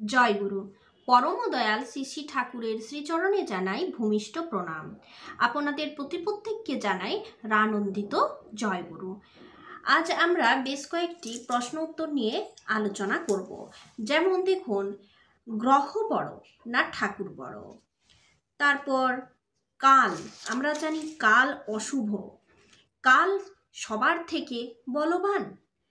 জয় গুরু। পরম দয়াল শ্রী শ্রী ঠাকুরের শ্রীচরণে জানাই ভূমিষ্ঠ প্রণাম। আপনাদের প্রত্যেককে জানাই রানন্দিত জয় গুরু। আজ আমরা বেশ কয়েকটি প্রশ্ন উত্তর নিয়ে আলোচনা করব। যেমন দেখুন, গ্রহ বড় না ঠাকুর বড়? তারপর কাল, আমরা জানি কাল অশুভ, কাল সবার থেকে বলবান।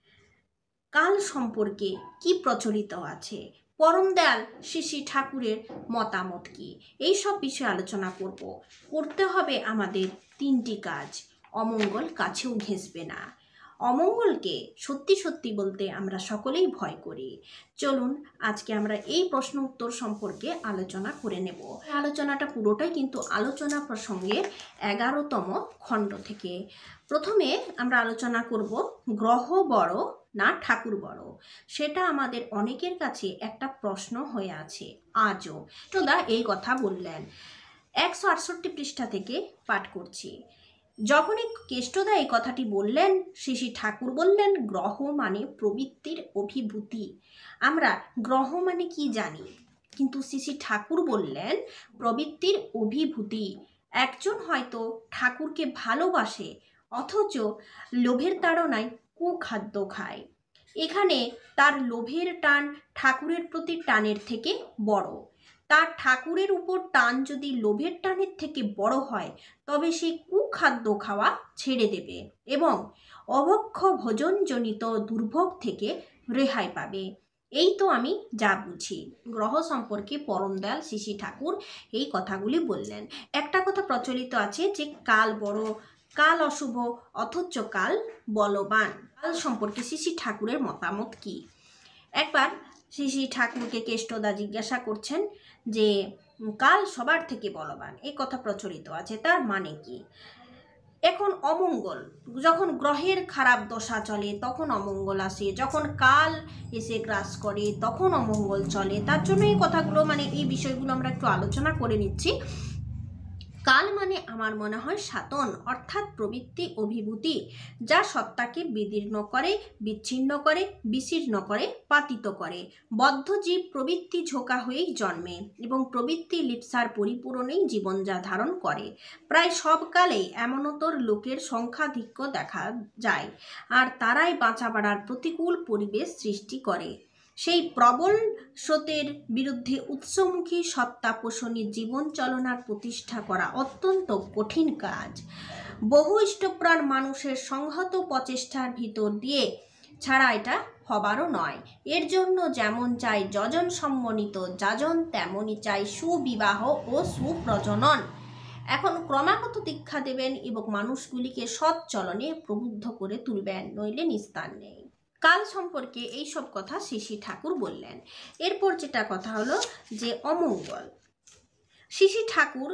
কাল সম্পর্কে কি প্রচলিত আছে, পরম দয়াল শ্রী শ্রী ঠাকুরের মতামত কি, এই সব বিষয়ে আলোচনা করতে হবে আমাদের তিনটি কাজ। অমঙ্গল কাছেও ঘেঁষবে না। অমঙ্গলকে সত্যি সত্যি বলতে আমরা সকলেই ভয় করি। চলুন আজকে আমরা এই প্রশ্ন উত্তর সম্পর্কে আলোচনা করে নেব। আলোচনাটা পুরোটাই কিন্তু আলোচনা প্রসঙ্গের 11তম খণ্ড থেকে। প্রথমে আমরা আলোচনা করব গ্রহ বড় না ঠাকুর বড়। সেটা আমাদের অনেকের কাছে একটা প্রশ্ন হয়ে আছে আজও। দা এই কথা বললেন, 168 পৃষ্ঠা থেকে পাঠ করছি। যখনই কেষ্টদা এই কথাটি বললেন, শ্রী শ্রী ঠাকুর বললেন গ্রহ মানে প্রবৃত্তির অভিভূতি। আমরা গ্রহ মানে কি জানি, কিন্তু শ্রী শ্রী ঠাকুর বললেন প্রবৃত্তির অভিভূতি। একজন হয়তো ঠাকুরকে ভালোবাসে, অথচ লোভের তাড়নায় কুখাদ্য খায়। এখানে তার লোভের টান ঠাকুরের প্রতি টানের থেকে বড়। তার ঠাকুরের উপর টান যদি লোভের টানের থেকে বড় হয়, তবে সে কুখাদ্য খাওয়া ছেড়ে দেবে এবং অভক্ষ ভোজনজনিত দুর্ভোগ থেকে রেহাই পাবে। এই তো আমি যা বুঝি। গ্রহ সম্পর্কে পরম দয়াল শ্রী শ্রী ঠাকুর এই কথাগুলি বললেন। একটা কথা প্রচলিত আছে যে কাল বড়, কাল অশুভ, অথচ কাল বলবান। কাল সম্পর্কে শ্রী শ্রী ঠাকুরের মতামত কি? একবার শ্রী শ্রী ঠাকুরকে কেষ্টদা জিজ্ঞাসা করছেন যে কাল সবার থেকে বলবান, এই কথা প্রচলিত আছে, তার মানে কি? এখন অমঙ্গল, যখন গ্রহের খারাপ দশা চলে তখন অমঙ্গল আসে, যখন কাল এসে গ্রাস করে তখন অমঙ্গল চলে। তার জন্য এই কথাগুলো এই বিষয়গুলো আমরা একটু আলোচনা করে নিচ্ছি। কাল মানে আমার মনে হয় সাতন, অর্থাৎ প্রবৃত্তি অভিভূতি, যা সত্তাকে বিদীর্ণ করে, বিচ্ছিন্ন করে, বিশীর্ণ করে, পাতিত করে। বদ্ধ জীব প্রবৃত্তি ঝোঁকা হয়েই জন্মে এবং প্রবৃত্তি লিপ্সার পরিপূরণেই জীবন যা ধারণ করে। প্রায় সব কালেই এমনতর লোকের সংখ্যাধিক্য দেখা যায়, আর তারাই বাঁচা বাড়ার প্রতিকূল পরিবেশ সৃষ্টি করে। সেই প্রবল স্রোতের বিরুদ্ধে উৎসমুখী সত্তা পোষণী জীবন চলনার প্রতিষ্ঠা করা অত্যন্ত কঠিন কাজ। বহু ইষ্টপ্রাণ মানুষের সংহত প্রচেষ্টার ভিতর দিয়ে ছাড়া এটা হবারও নয়। এর জন্য যেমন চাই যজন সম্মানিত যাজন, তেমনই চাই সুবিবাহ ও সুপ্রজনন। এখন ক্রমাগত দীক্ষা দেবেন এবং মানুষগুলিকে সৎ চলনে প্রবুদ্ধ করে তুলবেন, নইলে নিস্তার নেই। কাল সম্পর্কে এই সব কথা শ্রী শ্রী ঠাকুর বললেন। এরপর যেটা কথা হলো যে অমঙ্গল। শ্রী শ্রী ঠাকুর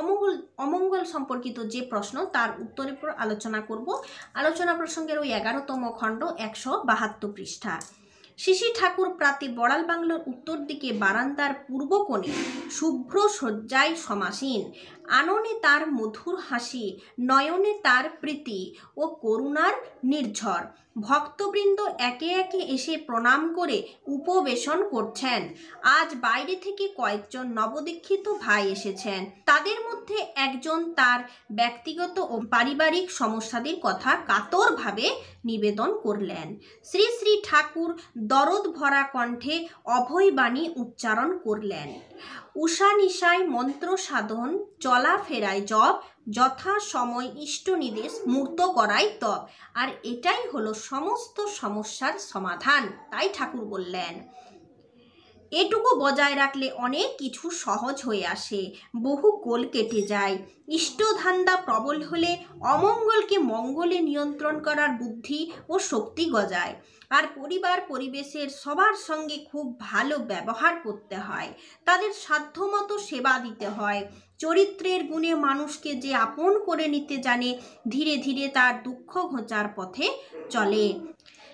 অমঙ্গল সম্পর্কিত যে প্রশ্ন, তার উত্তরের পর আলোচনা করব। আলোচনা প্রসঙ্গের ওই 11তম খণ্ড 172 পৃষ্ঠা। শ্রী শ্রী ঠাকুর প্রাতে বড়াল বাংলোর উত্তর দিকে বারান্দার পূর্ব কোণে শুভ্র শয্যায় সমাসীন, আননে তার মধুর হাসি, নয়নে তার প্রীতি ও করুণার নির্ঝর। ভক্তবৃন্দ একে একে এসে প্রণাম করে উপবেশন করছেন। আজ বাইরে থেকে কয়েকজন নবদীক্ষিত ভাই এসেছেন। তাদের মধ্যে একজন তার ব্যক্তিগত ও পারিবারিক সমস্যাদের কথা কাতরভাবে নিবেদন করলেন। শ্রী শ্রী ঠাকুর দরদ ভরা কণ্ঠে অভয়বাণী উচ্চারণ করলেন। উষা নিশায় মন্ত্র সাধন, চলাফেরায় জপ, যথা সময় ইষ্ট নির্দেশ মূর্ত করাই তপ। আর এটাই হলো সমস্ত সমস্যার সমাধান। তাই ঠাকুর বললেন, এটুকু বজায় রাখলে অনেক কিছু সহজ হয়ে আসে, বহু কোল কেটে যায়। ইষ্টধান্দা প্রবল হলে অমঙ্গলকে মঙ্গলে নিয়ন্ত্রণ করার বুদ্ধি ও শক্তি গজায়। আর পরিবার পরিবেশের সবার সঙ্গে খুব ভালো ব্যবহার করতে হয়, তাদের সাধ্যমতো সেবা দিতে হয়। চরিত্রের গুণে মানুষকে যে আপন করে নিতে জানে, ধীরে ধীরে তার দুঃখ ঘোচার পথে চলে।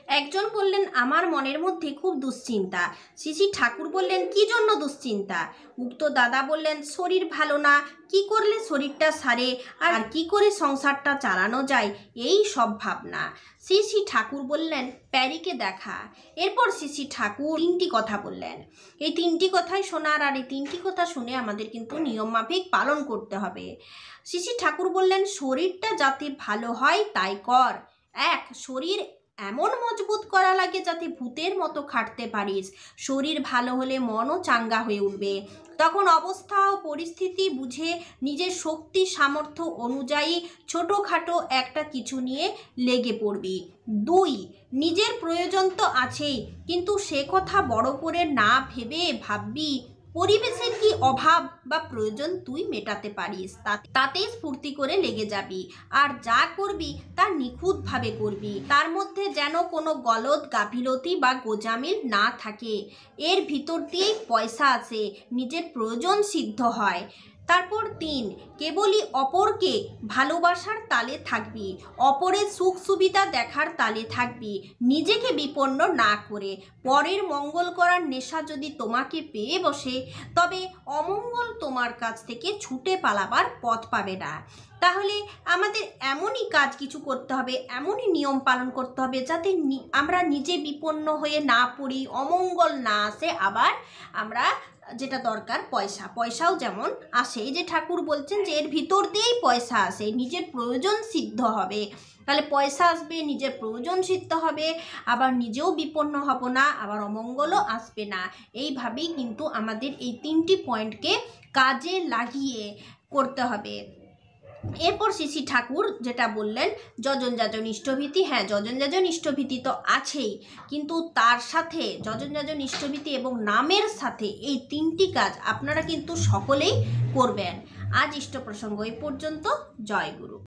একজন বললেন, আমার মনের মধ্যে খুব দুশ্চিন্তা। শ্রী শ্রী ঠাকুর বললেন, কি জন্য দুশ্চিন্তা? উক্ত দাদা বললেন, শরীর ভালো না, কি করলে শরীরটা সারে, আর কি করে সংসারটা চালানো যায়, এই সব ভাবনা। শ্রী শ্রী ঠাকুর বললেন, প্যারীকে দেখা। এরপর শ্রী শ্রী ঠাকুর 3টি কথা বললেন। এই 3টি কথাই শোনার, আর এই 3টি কথা শুনে আমাদের কিন্তু নিয়ম মাফিক পালন করতে হবে। শ্রী শ্রী ঠাকুর বললেন, শরীরটা যাতে ভালো হয় তাই কর। 1, শরীর এমন মজবুত করা লাগে যাতে ভূতের মতো খাটতে পারিস। শরীর ভালো হলে মনও চাঙ্গা হয়ে উঠবে। তখন অবস্থা ও পরিস্থিতি বুঝে নিজের শক্তি সামর্থ্য অনুযায়ী ছোটোখাটো একটা কিছু নিয়ে লেগে পড়বি। 2, নিজের প্রয়োজন তো আছেই, কিন্তু সে কথা বড় করে না ভেবে ভাববি পরিবেশের কি অভাব বা প্রয়োজন তুই মেটাতে পারিস, তাতেই স্ফূর্তি করে লেগে যাবি। আর যা করবি তা নিখুঁতভাবে করবি, তার মধ্যে যেন কোনো গলদ গাফিলতি বা গোজামিল না থাকে। এর ভিতর দিয়েই পয়সা আসে, নিজের প্রয়োজন সিদ্ধ হয়। তারপর 3, কেবলই অপরকে ভালোবাসার তালে থাকবি, অপরের সুখ সুবিধা দেখার তালে থাকবি, নিজেকে বিপন্ন না করে। পরের মঙ্গল করার নেশা যদি তোমাকে পেয়ে বসে, তবে অমঙ্গল তোমার কাছ থেকে ছুটে পালাবার পথ পাবে না। তাহলে আমাদের এমনই কাজ কিছু করতে হবে, এমনই নিয়ম পালন করতে হবে যাতে আমরা নিজে বিপন্ন হয়ে না পড়ি, অমঙ্গল না আসে। আবার আমরা যেটা দরকার পয়সাও যেমন আসে, যে ঠাকুর বলছেন যে এর ভিতর দিয়েই পয়সা আসে, নিজের প্রয়োজন সিদ্ধ হবে। তাহলে পয়সা আসবে, নিজের প্রয়োজন সিদ্ধ হবে, আবার নিজেও বিপন্ন হব না, আবার অমঙ্গলও আসবে না। এইভাবেই কিন্তু আমাদের এই 3টি পয়েন্টকে কাজে লাগিয়ে করতে হবে। এরপর শ্রী শ্রী ঠাকুর যেটা বললেন, যজন যাজন ইষ্টভীতি। হ্যাঁ, যজন যাজন ইষ্টভীতি তো আছেই, কিন্তু তার সাথে যজন যাজন ইষ্টভীতি এবং নামের সাথে এই 3টি কাজ আপনারা কিন্তু সকলেই করবেন। আজ ইষ্ট প্রসঙ্গ এই পর্যন্ত। জয় গুরু।